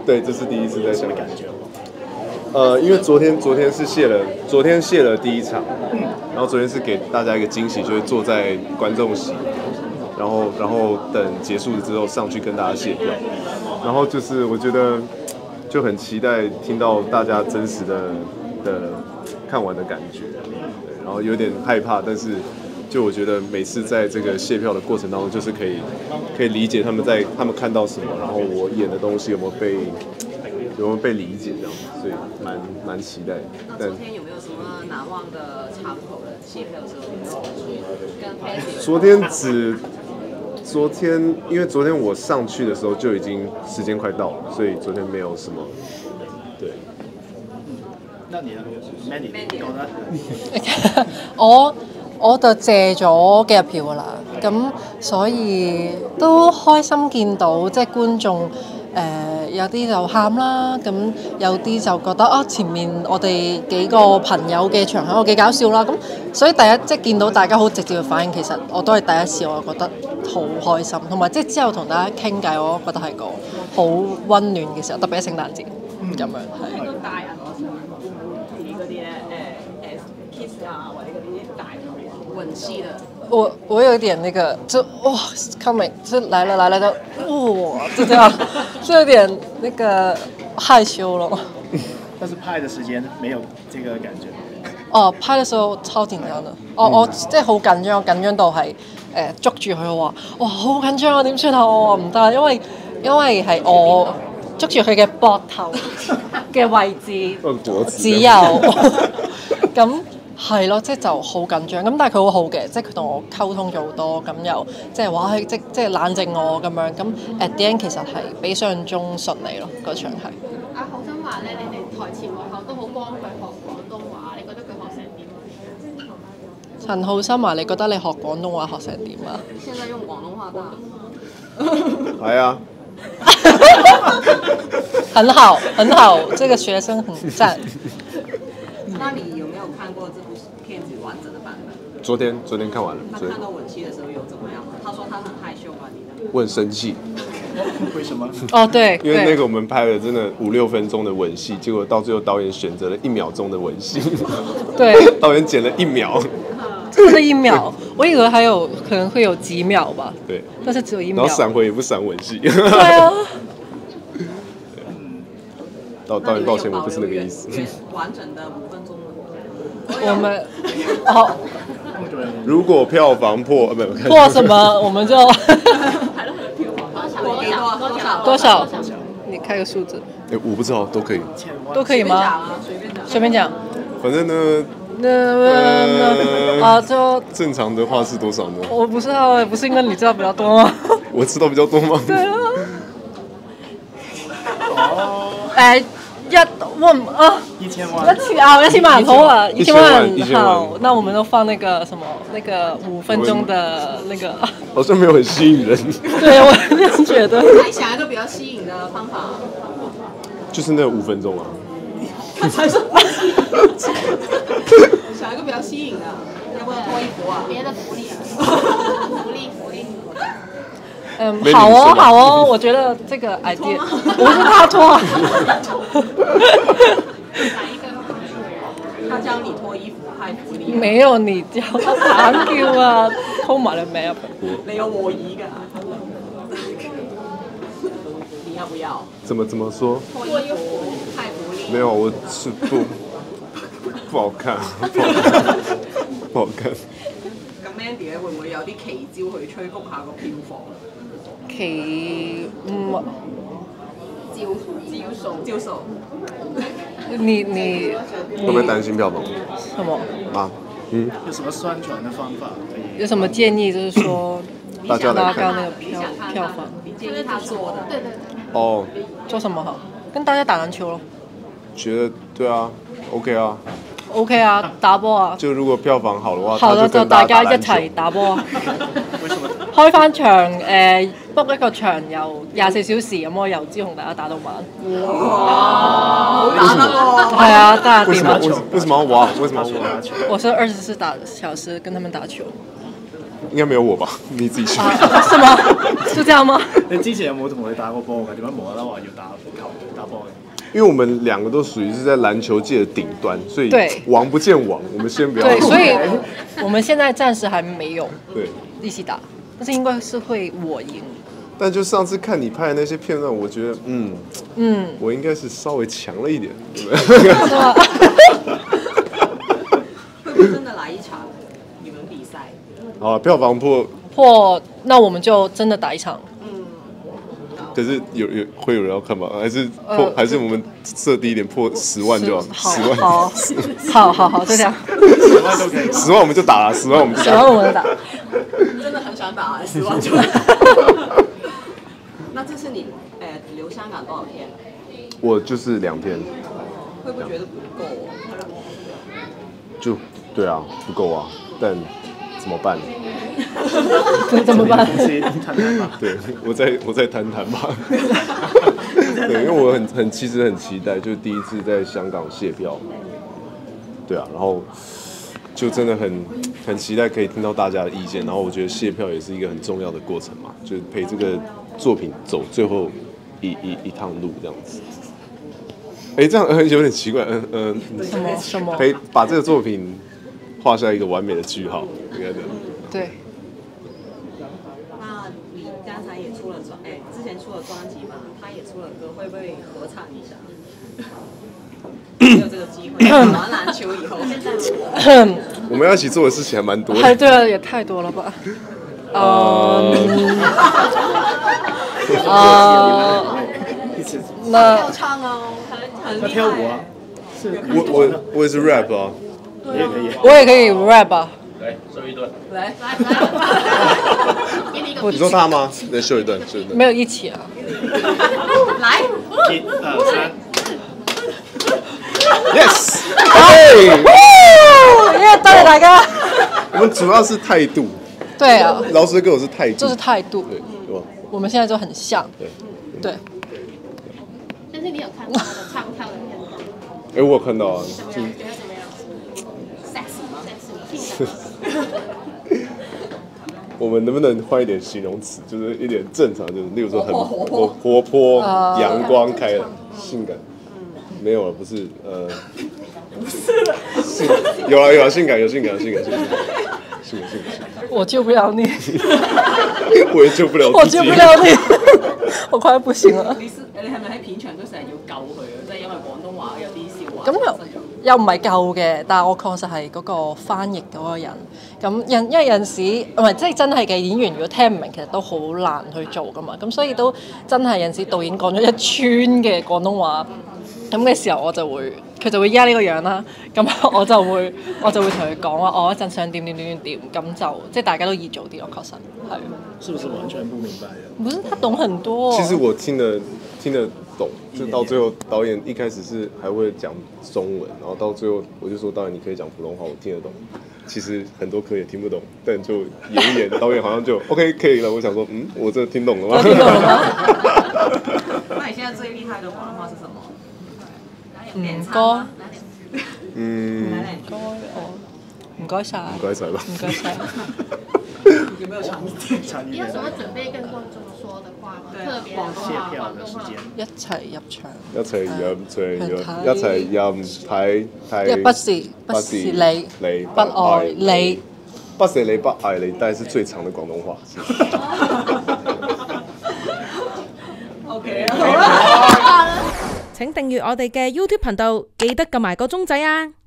对，这是第一次在香港感觉。 因为昨天卸了第一场，然后昨天是给大家一个惊喜，就是坐在观众席，然后等结束之后上去跟大家卸票，然后就是我觉得就很期待听到大家真实的看完的感觉，对，然后有点害怕，但是就我觉得每次在这个卸票的过程当中，就是可以理解他们看到什么，然后我演的东西有没有被理解这样子，所以蛮期待。 那昨天有没有什么难忘的场口的卸票的时候有没有跟 fans？ 因为昨天我上去的时候就已經時間快到了，所以昨天沒有什麼。對。 那你呢 ，Mandy 覺得？ 我就借咗幾日票㗎啦，咁所以都開心見到即係觀眾有啲就喊啦，咁有啲就覺得前面我哋幾個朋友嘅場口幾搞笑啦，咁所以第一即係見到大家好直接嘅反應，其實我都係第一次，我覺得好開心，同埋即係之後同大家傾偈，我覺得係個好溫暖嘅時候，特別係聖誕節咁樣係。 到大人嗰啲咧kiss 啊，或者嗰啲大頭吻戲的。 我有點那個，就哇，康美就來了就哇，就這樣，就有點那個害羞了。 但是拍的時間沒有這個感覺。 拍的時候超緊張的。我即係好緊張，我緊張到係捉住佢我話，哇好緊張啊，點算啊？我話唔得，因為係我捉住佢嘅膊頭嘅位置，只有咁。係咯，即係就好緊張咁，但係佢好好嘅，即係佢同我溝通咗好多，咁又即係話即係冷靜我咁樣，咁 at the end 其實係比想像中順利咯，嗰場係。 阿浩生話咧，你哋台前幕後都好幫佢學廣東話，你覺得佢學成點？ 陳浩生話：你覺得你學廣東話學成點啊？ 現在用廣東話打。 係啊。 很好，很好，這個學生很讚。 那你有沒有看過這部片子完整的版本？ 昨天看完了。 那看到吻戲的時候有怎麼樣？他說他很害羞吧？你呢？ 我很生氣。 為什麼？ 對， 因為那個我們拍了真的5-6分鐘的吻戲，結果到最後導演選擇了1秒鐘的吻戲。 對。 導演剪了1秒。 真的1秒，我以為還有可能會有幾秒吧。 對。 但是只有1秒。 然後閃回也不閃吻戲。 對啊。 導演抱歉，我不是那個意思。 完整的5分鐘嗎？ 我們如果票房破什麼，我們就多少？你開個數字。 我不知道，都可以。 都可以嗎？隨便講。 反正呢。 就正常的話是多少呢？ 我不知道，不是應該你知道比較多嗎？ 我知道比較多嗎？ 對啊。1000萬好啊，1000萬好，那我們都放那個什麼那個5分鐘的那個。 好像沒有很吸引人。 對，我這樣覺得。 你想一個比較吸引的方法。 就是那5分鐘啊。 想一個比較吸引的，要不要脫衣服啊？ 別的福利啊，福利。 好哦，我覺得這個 idea，我是他脫。 他教你脫衣服派福利。 沒有你教他彈叫啊，偷埋你名。 你有和議㗎？你要不要？ 怎麼說？ 脫衣服派福利。 沒有，我是不好看，不好看。 咁 Mandy 咧會唔會有啲奇招去催谷下個票房？招數。 你會不會擔心票房？ 什麼？ 有什麼宣傳的方法？ 有什麼建議？就是說大家來看那個票房。 你建議他做的？ 對。 哦。 做什麼好？跟大家打籃球咯。 覺得對啊 ，OK 啊。 OK 啊，打波啊。 就如果票房好的話， 好了就大家一齊打波啊。開翻場book 一個場又24小時咁，我由朝同大家打到晚。 哇，好打得喎！ 係啊，打電話球。 為什麼要挖？為什麼要挖？ 我是24小時跟他們打球。 應該沒有我吧？你自己去。 是嗎？ 就這樣嗎？ 你之前有冇同佢打過波㗎？點解無啦啦話要打波嘅？ 因為我們兩個都屬於是在籃球界的頂端，所以王不見王，我們先不要。 對，所以我們現在暫時還沒有對一起打，但是應該是會我贏。 但就上次看你拍的那些片段，我覺得我應該是稍微強了一點，對不對？ 會不會真的來一場你們比賽？ 好，票房破， 那我們就真的打一場。 可是會有人要看嗎？還是我們設低一點，破10萬就好，10萬。 好，就這樣。 10萬都可以。 10萬我們就打了，10萬我們就打。 10萬我們就打。 真的很想打10萬就。那這次你留香港多少天？ 我就是2天。 會不會覺得不夠？ 就對啊，不夠啊，但怎麼辦？ 怎麼辦？ 對，我在談談吧。對，因為我其實很期待，就第一次在香港謝票。對啊，然後就真的很期待可以聽到大家的意見，然後我覺得謝票也是一個很重要的過程嘛，就是陪這個作品走最後一趟路這樣子。哎，這樣有點奇怪， 什麼？ 陪把這個作品畫下一個完美的句號，應該的。 對。 那你剛才也出了之前出了專輯嘛，他也出了歌，會不會合唱一下？沒有這個機會，玩籃球以後， 我們要一起做的事情還蠻多的。 對啊，也太多了吧？那要唱哦，很厲害。 跳舞啊？ 我也是 rap 啊。 我也可以 rap 啊。 來，給你一個。 你說他嗎？來秀一段。 沒有一起啊。 來 1、2、3。 Yes， 多謝大家。 我們主要是態度。 對啊。 饒舌歌手是態度。 就是態度。 對，對吧？ 我們現在就很像。對。 但是你有看到他的唱跳的片段？ 哎，我有看到啊。 覺得怎麼樣？sexy 嗎？ 我們能不能換一點形容詞，就是一點正常，就是例如說很活潑、陽光、開朗、性感。沒有了，不是有啊，性感， 我救不了你， 我也救不了自己， 我救不了你，我快不行了。 你係咪喺片場都成日要救佢啊？即係因為廣東話有啲笑話。 咁又唔係救嘅，但係我確實係嗰個翻譯嗰個人。咁因為有陣時唔係即係真係嘅演員，如果聽唔明，其實都好難去做噶嘛。咁所以都真係有陣時導演講咗一串嘅廣東話。咁嘅時候佢就會依家呢個樣啦，咁我就會同佢講話，我一陣想點，咁就即係大家都易做啲咯，確實係。 是不是完全不明白的？ 不是，他懂很多。 其實我聽得懂，就到最後導演一開始是還會講中文，然後到最後我就說導演你可以講普通話，我聽得懂。其實很多科也聽不懂，但就演一演，導演好像就 OK 可以了。我想說，我真的聽懂了嗎？ 聽懂了嗎？ 那你現在最厲害的廣東話是什麼？ 唔該，唔該晒， 唔該晒吧， 唔該晒。 有沒有長一你有什麼準備跟觀眾說的話嗎？特別的話，廣東話。 一齊入場， 一齊入睇， 不是你不愛你， 不是你不愛你，但係是最長的廣東話。 OK，好啦。 請訂閱我哋嘅 YouTube 頻道，記得撳埋個鐘仔啊！